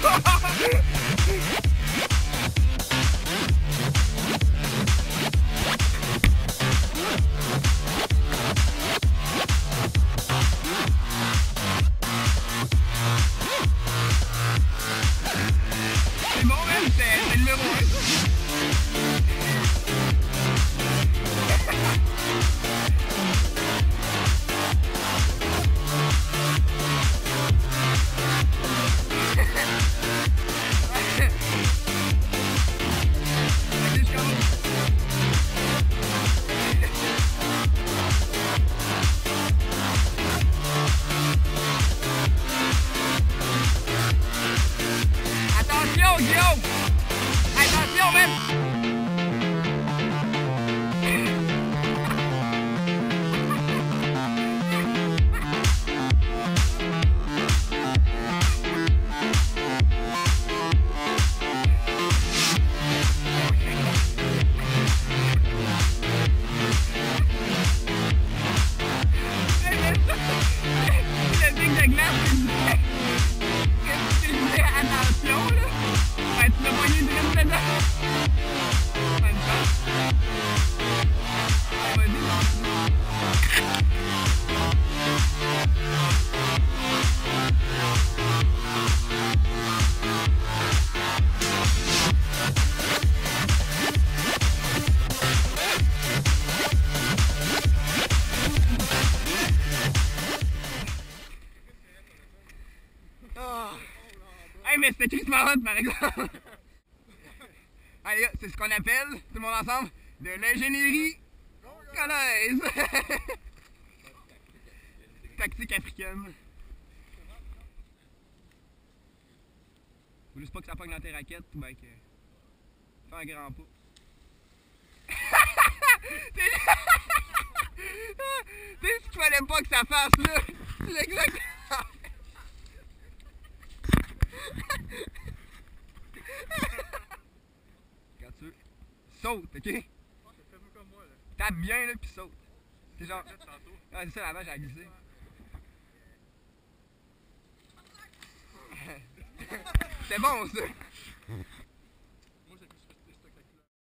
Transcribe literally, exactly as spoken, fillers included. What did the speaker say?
C'est bon, même, c'est le numéro un. Attention, Guillaume! Attention, même! Le truc de glace, c'est une vraie attention, là. Ouais, tu l'as poigné direct dedans. Pas une chance. Ouais, vas-y, lance-le. Oh. Hey, mais c'était tristement hot, par exemple. Allez, gars, c'est ce qu'on appelle, tout le monde ensemble, de l'ingénierie congolaise. Tactique africaine. Faut juste pas que ça pogne dans tes raquettes, ou ben que... Fais un grand pas. Tu sais ce qu'il fallait pas que ça fasse, là. C'est exactement. Quand tu veux, saute, ok? Fais-moi comme moi, là. Tape bien, là, pis saute. C'est genre. Ah, c'est ça, la vache, elle a glissé. C'est bon, ça.